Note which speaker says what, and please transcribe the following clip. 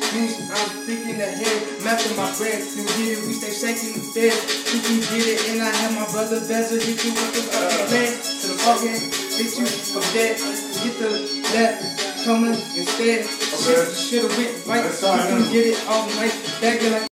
Speaker 1: juice, I'm thinking ahead, mapping my bread. You get it, we stay shaking the bed. You can get it, and I have my brother Bezel hit you with the lead to the fucking hit you from dead. Get the left coming instead. Should've went right. You can get it all night. Back like